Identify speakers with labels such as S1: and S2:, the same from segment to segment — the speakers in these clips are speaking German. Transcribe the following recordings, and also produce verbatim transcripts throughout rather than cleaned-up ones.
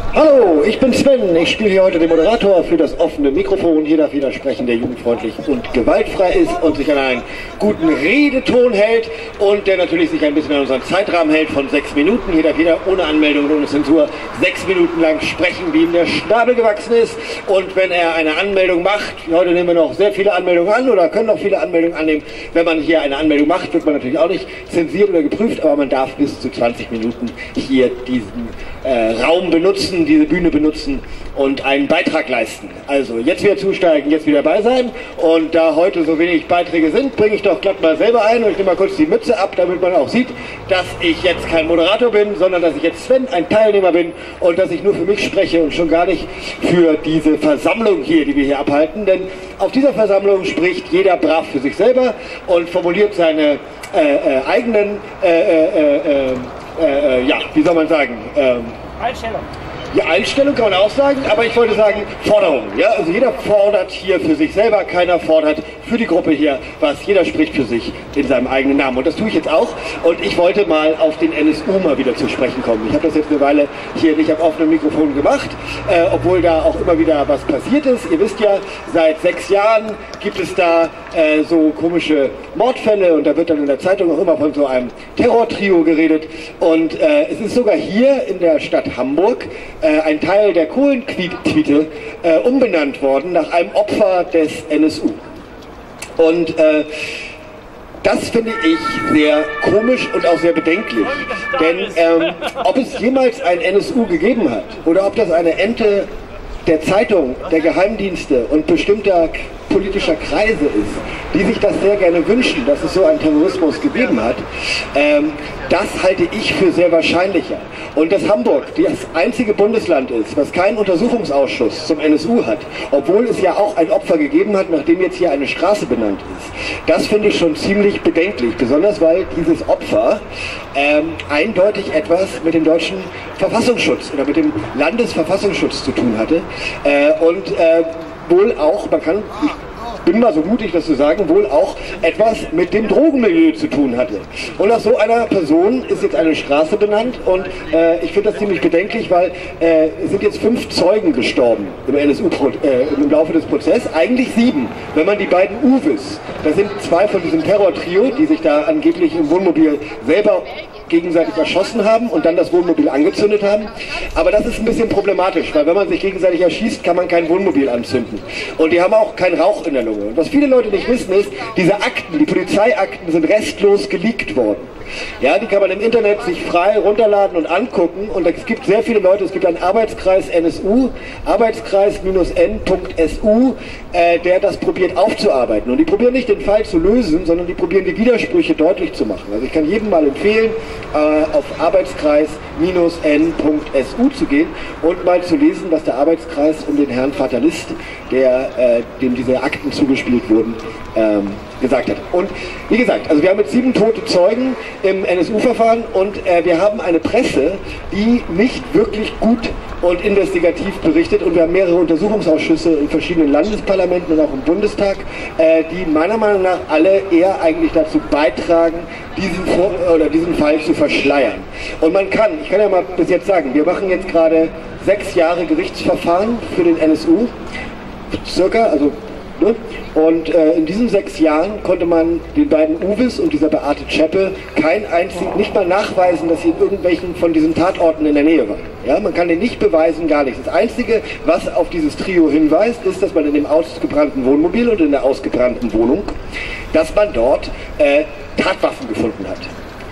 S1: Hallo, ich bin Sven. Ich spiele hier heute den Moderator für das offene Mikrofon. Hier darf jeder sprechen, der jugendfreundlich und gewaltfrei ist und sich an einen guten Redeton hält und der natürlich sich ein bisschen an unseren Zeitrahmen hält von sechs Minuten. Hier darf jeder ohne Anmeldung und ohne Zensur sechs Minuten lang sprechen, wie ihm der Schnabel gewachsen ist. Und wenn er eine Anmeldung macht, heute nehmen wir noch sehr viele Anmeldungen an oder können noch viele Anmeldungen annehmen. Wenn man hier eine Anmeldung macht, wird man natürlich auch nicht zensiert oder geprüft, aber man darf bis zu zwanzig Minuten hier diesen äh, Raum benutzen, diese Bühne benutzen und einen Beitrag leisten. Also jetzt wieder zusteigen, jetzt wieder dabei sein, und da heute so wenig Beiträge sind, bringe ich doch glatt mal selber ein und ich nehme mal kurz die Mütze ab, damit man auch sieht, dass ich jetzt kein Moderator bin, sondern dass ich jetzt Sven, ein Teilnehmer bin, und dass ich nur für mich spreche und schon gar nicht für diese Versammlung hier, die wir hier abhalten, denn auf dieser Versammlung spricht jeder brav für sich selber und formuliert seine äh, äh, eigenen äh, äh, äh, äh, ja, wie soll man sagen, ähm,
S2: Einstellung.
S1: Ja, Einstellung kann man auch sagen, aber ich wollte sagen Forderung. Ja? Also jeder fordert hier für sich selber, keiner fordert für die Gruppe hier was. Jeder spricht für sich in seinem eigenen Namen. Und das tue ich jetzt auch. Und ich wollte mal auf den N S U mal wieder zu sprechen kommen. Ich habe das jetzt eine Weile hier nicht am offenen Mikrofon gemacht, äh, obwohl da auch immer wieder was passiert ist. Ihr wisst ja, seit sechs Jahren gibt es da äh, so komische Mordfälle, und da wird dann in der Zeitung auch immer von so einem Terrortrio geredet. Und äh, es ist sogar hier in der Stadt Hamburg Äh, ein Teil der Kohlen-Tweete äh, umbenannt worden nach einem Opfer des N S U. Und äh, das finde ich sehr komisch und auch sehr bedenklich. Denn ähm, ob es jemals ein N S U gegeben hat oder ob das eine Ente der Zeitung, der Geheimdienste und bestimmter politischer Kreise ist, die sich das sehr gerne wünschen, dass es so einen Terrorismus gegeben hat, ähm, das halte ich für sehr wahrscheinlicher. Und dass Hamburg das einzige Bundesland ist, was keinen Untersuchungsausschuss zum N S U hat, obwohl es ja auch ein Opfer gegeben hat, nachdem jetzt hier eine Straße benannt ist, das finde ich schon ziemlich bedenklich, besonders weil dieses Opfer ähm, eindeutig etwas mit dem deutschen Verfassungsschutz oder mit dem Landesverfassungsschutz zu tun hatte äh, und äh, wohl auch, man kann, ich bin mal so mutig, das zu sagen, wohl auch etwas mit dem Drogenmilieu zu tun hatte. Und nach so einer Person ist jetzt eine Straße benannt, und äh, ich finde das ziemlich bedenklich, weil äh, es sind jetzt fünf Zeugen gestorben im N S U äh, im Laufe des Prozesses, eigentlich sieben, wenn man die beiden Uwes, das sind zwei von diesem Terror-Trio, die sich da angeblich im Wohnmobil selber gegenseitig erschossen haben und dann das Wohnmobil angezündet haben. Aber das ist ein bisschen problematisch, weil wenn man sich gegenseitig erschießt, kann man kein Wohnmobil anzünden. Und die haben auch keinen Rauch in der Lunge. Und was viele Leute nicht wissen ist, diese Akten, die Polizeiakten sind restlos geleakt worden. Ja, die kann man im Internet sich frei runterladen und angucken, und es gibt sehr viele Leute, es gibt einen Arbeitskreis N S U, Arbeitskreis N Punkt S U, äh, der das probiert aufzuarbeiten. Und die probieren nicht den Fall zu lösen, sondern die probieren die Widersprüche deutlich zu machen. Also ich kann jedem mal empfehlen, äh, auf Arbeitskreis N Punkt S U zu gehen und mal zu lesen, was der Arbeitskreis um den Herrn Fatalist, der, äh, dem diese Akten zugespielt wurden, ähm, gesagt hat. Und wie gesagt, also wir haben jetzt sieben tote Zeugen im N S U-Verfahren, und äh, wir haben eine Presse, die nicht wirklich gut und investigativ berichtet, und wir haben mehrere Untersuchungsausschüsse in verschiedenen Landesparlamenten und auch im Bundestag, äh, die meiner Meinung nach alle eher eigentlich dazu beitragen, diesen, Vor oder diesen Fall zu verschleiern. Und man kann, ich kann ja mal bis jetzt sagen, wir machen jetzt gerade sechs Jahre Gerichtsverfahren für den N S U, circa, also ne? Und äh, in diesen sechs Jahren konnte man den beiden Uwes und dieser Beate Zschäpe kein einziges, nicht mal nachweisen, dass sie in irgendwelchen von diesen Tatorten in der Nähe waren. Ja, man kann den nicht beweisen, gar nichts. Das Einzige, was auf dieses Trio hinweist, ist, dass man in dem ausgebrannten Wohnmobil und in der ausgebrannten Wohnung, dass man dort äh, Tatwaffen gefunden hat.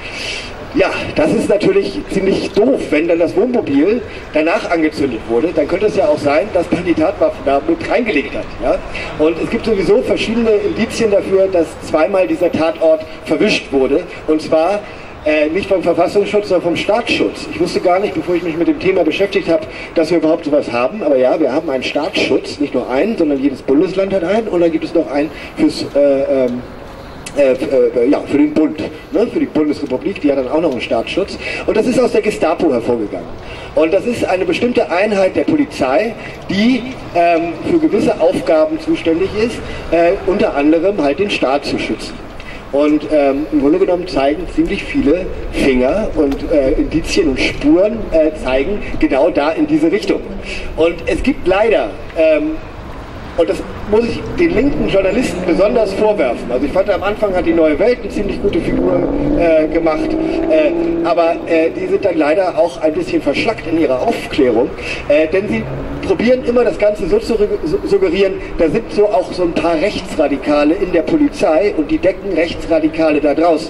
S1: Ja, das ist natürlich ziemlich doof, wenn dann das Wohnmobil danach angezündet wurde. Dann könnte es ja auch sein, dass man die Tatwaffen da mit reingelegt hat. Ja? Und es gibt sowieso verschiedene Indizien dafür, dass zweimal dieser Tatort verwischt wurde. Und zwar äh, nicht vom Verfassungsschutz, sondern vom Staatsschutz. Ich wusste gar nicht, bevor ich mich mit dem Thema beschäftigt habe, dass wir überhaupt sowas haben. Aber ja, wir haben einen Staatsschutz, nicht nur einen, sondern jedes Bundesland hat einen. Und dann gibt es noch einen fürs... Äh, ähm, Äh, äh, ja, für den Bund, ne, für die Bundesrepublik, die hat dann auch noch einen Staatsschutz, und das ist aus der Gestapo hervorgegangen. Und das ist eine bestimmte Einheit der Polizei, die ähm, für gewisse Aufgaben zuständig ist, äh, unter anderem halt den Staat zu schützen. Und ähm, im Grunde genommen zeigen ziemlich viele Finger und äh, Indizien und Spuren äh, zeigen genau da in diese Richtung. Und es gibt leider, ähm, und das muss ich den linken Journalisten besonders vorwerfen. Also ich fand, am Anfang hat die Neue Welt eine ziemlich gute Figur äh, gemacht, äh, aber äh, die sind dann leider auch ein bisschen verschlackt in ihrer Aufklärung, äh, denn sie probieren immer das Ganze so zu suggerieren, da sind so auch so ein paar Rechtsradikale in der Polizei und die decken Rechtsradikale da draußen.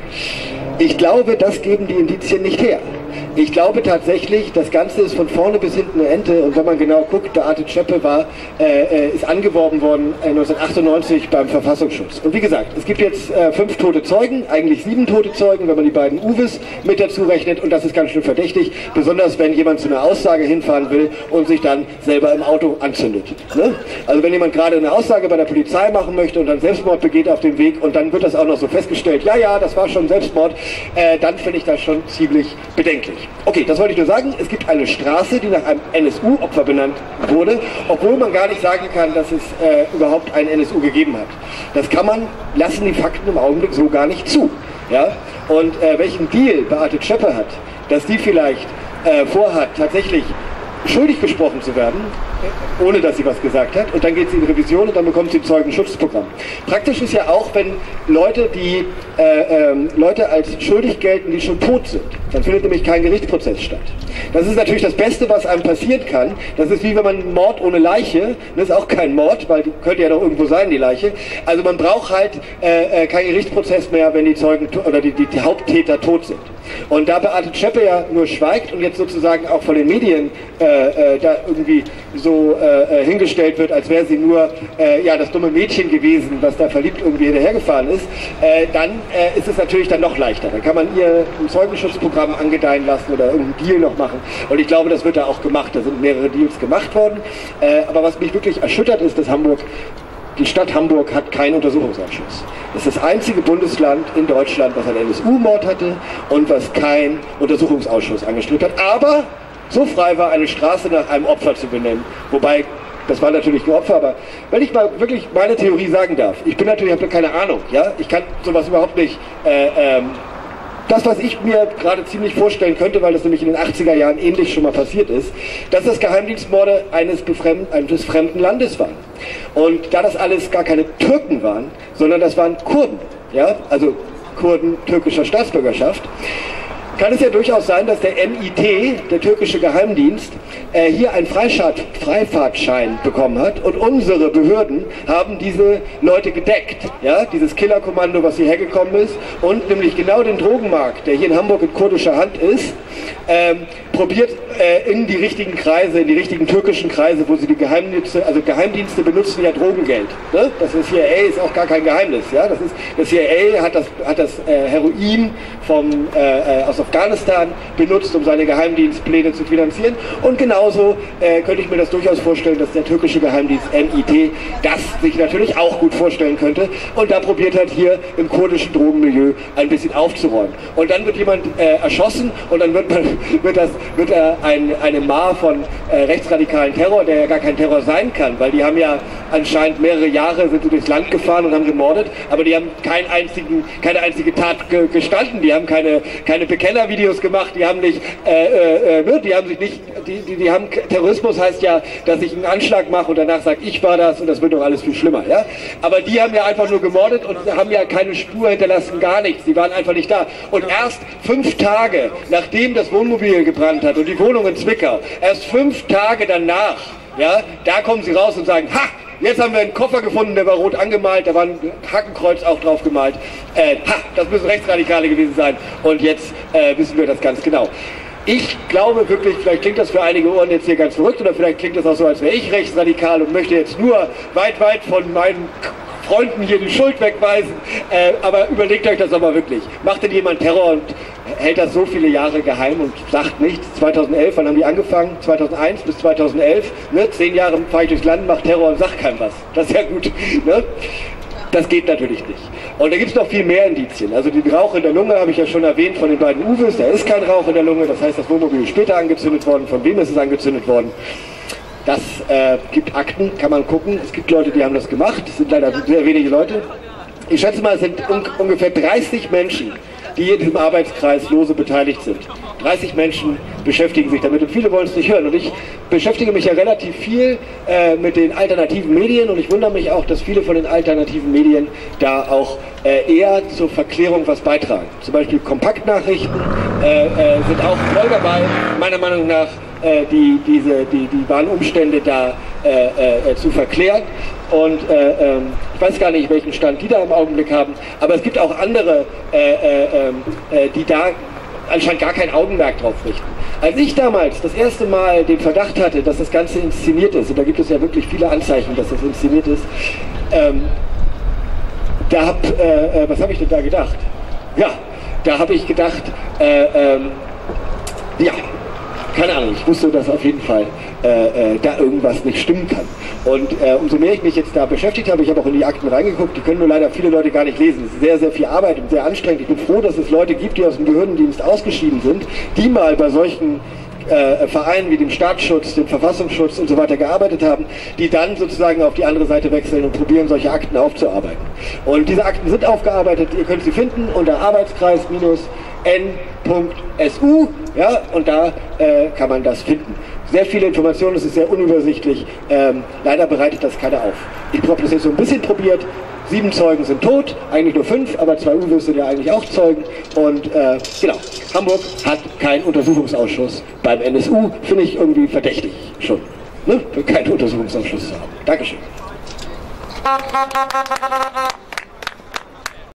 S1: Ich glaube, das geben die Indizien nicht her. Ich glaube tatsächlich, das Ganze ist von vorne bis hinten eine Ente, und wenn man genau guckt, Beate Zschäpe war, äh, ist angeworben worden äh, neunzehnhundertachtundneunzig beim Verfassungsschutz. Und wie gesagt, es gibt jetzt äh, fünf tote Zeugen, eigentlich sieben tote Zeugen, wenn man die beiden Uwes mit dazu rechnet, und das ist ganz schön verdächtig, besonders wenn jemand zu einer Aussage hinfahren will und sich dann selber im Auto anzündet. Ne? Also wenn jemand gerade eine Aussage bei der Polizei machen möchte und dann Selbstmord begeht auf dem Weg und dann wird das auch noch so festgestellt, ja, ja, das war schon Selbstmord, äh, dann finde ich das schon ziemlich bedenklich. Okay, das wollte ich nur sagen. Es gibt eine Straße, die nach einem N S U-Opfer benannt wurde, obwohl man gar nicht sagen kann, dass es äh, überhaupt einen N S U gegeben hat. Das kann man, lassen die Fakten im Augenblick so gar nicht zu. Ja? Und äh, welchen Deal Beate Zschäpe hat, dass die vielleicht äh, vorhat, tatsächlich schuldig gesprochen zu werden, ohne dass sie was gesagt hat, und dann geht sie in Revision und dann bekommt sie ein Zeugenschutzprogramm. Praktisch ist ja auch, wenn Leute, die äh, ähm, Leute als schuldig gelten, die schon tot sind, dann findet nämlich kein Gerichtsprozess statt. Das ist natürlich das Beste, was einem passieren kann. Das ist wie wenn man Mord ohne Leiche, das ist auch kein Mord, weil die könnte ja noch irgendwo sein, die Leiche. Also man braucht halt äh, keinen Gerichtsprozess mehr, wenn die Zeugen oder die, die, die Haupttäter tot sind. Und da Beate Zschäpe ja nur schweigt und jetzt sozusagen auch von den Medien äh, äh, da irgendwie so äh, hingestellt wird, als wäre sie nur äh, ja, das dumme Mädchen gewesen, was da verliebt irgendwie hinterhergefahren ist, äh, dann äh, ist es natürlich dann noch leichter. Dann kann man ihr ein Zeugenschutzprogramm angedeihen lassen oder irgendeinen Deal noch machen. Und ich glaube, das wird da auch gemacht. Da sind mehrere Deals gemacht worden. Äh, aber was mich wirklich erschüttert ist, dass Hamburg Die Stadt Hamburg hat keinen Untersuchungsausschuss. Das ist das einzige Bundesland in Deutschland, was einen N S U-Mord hatte und was keinen Untersuchungsausschuss angestrebt hat. Aber so frei war, eine Straße nach einem Opfer zu benennen. Wobei, das war natürlich ein Opfer, aber wenn ich mal wirklich meine Theorie sagen darf, ich bin natürlich, habe keine Ahnung, ja, ich kann sowas überhaupt nicht, äh, ähm, das, was ich mir gerade ziemlich vorstellen könnte, weil das nämlich in den achtziger Jahren ähnlich schon mal passiert ist, dass das Geheimdienstmorde eines, befremd, eines fremden Landes waren. Und da das alles gar keine Türken waren, sondern das waren Kurden, ja, also Kurden türkischer Staatsbürgerschaft, kann es ja durchaus sein, dass der M I T, der türkische Geheimdienst, äh, hier einen Freischat- Freifahrtschein bekommen hat und unsere Behörden haben diese Leute gedeckt, ja, dieses Killerkommando, was hierher gekommen ist, und nämlich genau den Drogenmarkt, der hier in Hamburg in kurdischer Hand ist, ähm, probiert äh, in die richtigen Kreise, in die richtigen türkischen Kreise, wo sie die Geheimdienste, also Geheimdienste benutzen ja Drogengeld. Ne? Das ist C I A ist auch gar kein Geheimnis. Ja? Das ist, das C I A hat das, hat das äh, Heroin vom, äh, aus Afghanistan benutzt, um seine Geheimdienstpläne zu finanzieren. Und genauso äh, könnte ich mir das durchaus vorstellen, dass der türkische Geheimdienst M I T das sich natürlich auch gut vorstellen könnte und da probiert hat, hier im kurdischen Drogenmilieu ein bisschen aufzuräumen. Und dann wird jemand äh, erschossen und dann wird, man, wird, das, wird äh, ein, eine Maar von äh, rechtsradikalen Terror, der ja gar kein Terror sein kann, weil die haben ja anscheinend mehrere Jahre sind sie durchs Land gefahren und haben gemordet, aber die haben keinen einzigen, keine einzige Tat ge gestanden, die haben keine, keine Bekennervideos gemacht, die haben nicht, äh, äh, die haben sich nicht, die, die, die haben, Terrorismus heißt ja, dass ich einen Anschlag mache und danach sage, ich war das und das wird doch alles viel schlimmer, ja? Aber die haben ja einfach nur gemordet und haben ja keine Spur hinterlassen, gar nichts, die waren einfach nicht da. Und erst fünf Tage, nachdem das Wohnmobil gebrannt hat und die Wohnung in Zwickau, erst fünf Tage danach, ja, da kommen sie raus und sagen, ha! Jetzt haben wir einen Koffer gefunden, der war rot angemalt, da war ein Hakenkreuz auch drauf gemalt. Äh, ha, das müssen Rechtsradikale gewesen sein. Und jetzt äh, wissen wir das ganz genau. Ich glaube wirklich, vielleicht klingt das für einige Ohren jetzt hier ganz verrückt, oder vielleicht klingt das auch so, als wäre ich rechtsradikal und möchte jetzt nur weit, weit von meinen Freunden hier die Schuld wegweisen. Äh, aber überlegt euch das aber wirklich. Macht denn jemand Terror und hält das so viele Jahre geheim und sagt nichts? zweitausendelf, wann haben die angefangen? zweitausendeins bis zweitausendelf, ne? Zehn Jahre fahre ich durchs Land, mache Terror und sag keinem was. Das ist ja gut, ne? Das geht natürlich nicht. Und da gibt es noch viel mehr Indizien. Also den Rauch in der Lunge habe ich ja schon erwähnt von den beiden Uwes. Da ist kein Rauch in der Lunge, das heißt, das Wohnmobil ist später angezündet worden. Von wem ist es angezündet worden? Das äh, gibt Akten, kann man gucken. Es gibt Leute, die haben das gemacht. Es sind leider sehr wenige Leute. Ich schätze mal, es sind un ungefähr dreißig Menschen, die in diesem Arbeitskreis lose beteiligt sind. dreißig Menschen beschäftigen sich damit und viele wollen es nicht hören. Und ich beschäftige mich ja relativ viel äh, mit den alternativen Medien und ich wundere mich auch, dass viele von den alternativen Medien da auch äh, eher zur Verklärung was beitragen. Zum Beispiel Kompaktnachrichten äh, äh, sind auch voll dabei, meiner Meinung nach, äh, die, diese, die, die wahren Umstände da äh, äh, zu verklären. Und äh, ähm, ich weiß gar nicht, welchen Stand die da im Augenblick haben, aber es gibt auch andere, äh, äh, äh, die da anscheinend gar kein Augenmerk drauf richten. Als ich damals das erste Mal den Verdacht hatte, dass das Ganze inszeniert ist, und da gibt es ja wirklich viele Anzeichen, dass das inszeniert ist, ähm, da hab, äh, was habe ich denn da gedacht? Ja, da habe ich gedacht, äh, ähm, ja, keine Ahnung, ich wusste, dass auf jeden Fall äh, äh, da irgendwas nicht stimmen kann. Und äh, umso mehr ich mich jetzt da beschäftigt habe, ich habe auch in die Akten reingeguckt, die können nur leider viele Leute gar nicht lesen. Es ist sehr, sehr viel Arbeit und sehr anstrengend. Ich bin froh, dass es Leute gibt, die aus dem Behördendienst ausgeschieden sind, die mal bei solchen äh, Vereinen wie dem Staatsschutz, dem Verfassungsschutz und so weiter gearbeitet haben, die dann sozusagen auf die andere Seite wechseln und probieren, solche Akten aufzuarbeiten. Und diese Akten sind aufgearbeitet, ihr könnt sie finden unter Arbeitskreis N Punkt S U, ja, und da äh, kann man das finden. Sehr viele Informationen, es ist sehr unübersichtlich, ähm, leider bereitet das keiner auf. Ich habe das jetzt so ein bisschen probiert, sieben Zeugen sind tot, eigentlich nur fünf, aber zwei Uwes sind ja eigentlich auch Zeugen und äh, genau, Hamburg hat keinen Untersuchungsausschuss beim N S U, finde ich irgendwie verdächtig schon, ne? Keinen Untersuchungsausschuss zu haben. Dankeschön.